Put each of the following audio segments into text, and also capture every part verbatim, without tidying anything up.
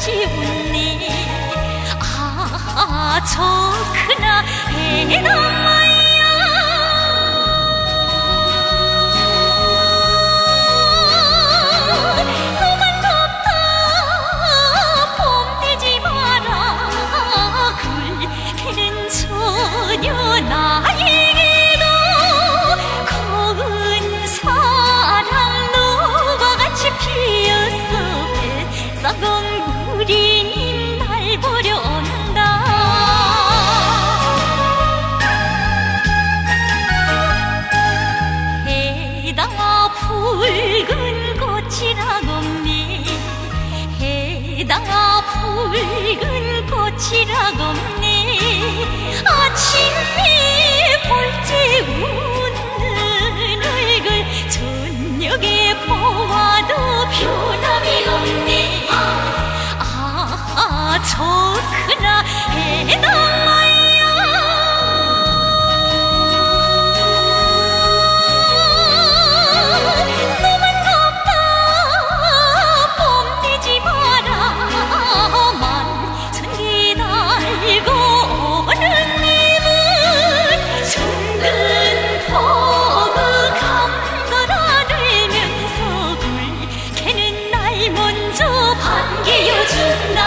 같이 웃니. 아, 좋구나 해남마야. 너만 덥다 봄 되지 마라. 굴개는 소녀 나에게도 고운 사랑 너와 같이 피었어. 뱃사공 우리님 날 보려 온다. 해당아 붉은 꽃이라고니. 해당아 붉은 꽃이라고니. 아침에 볼때 웃는 얼굴 저녁에 보아도 변함이 없니. 아, 좋구나 해당마야. 너만 덥다 봄 되지 마라. 만천기 달고 오는 님은 정든 포그 감돌아들면서 굴개는 날 먼저 반겨준다.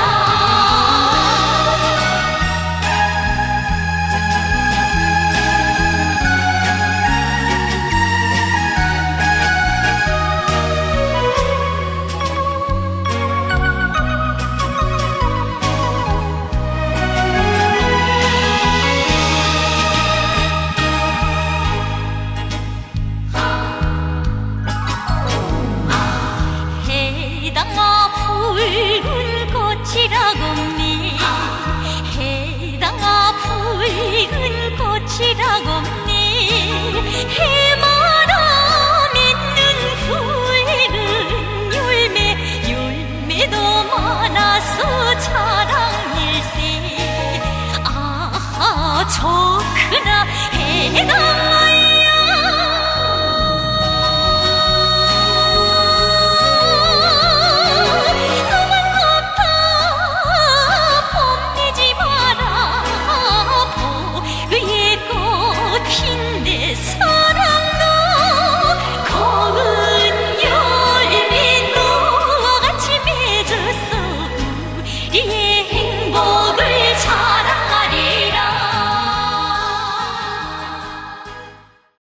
해당아 붉은 꽃이라고니. 해당아 붉은 꽃이라고니. 해마다 맺는 푸른 열매. 열매도 많아서 자랑일세. 아, 좋구나 해당아.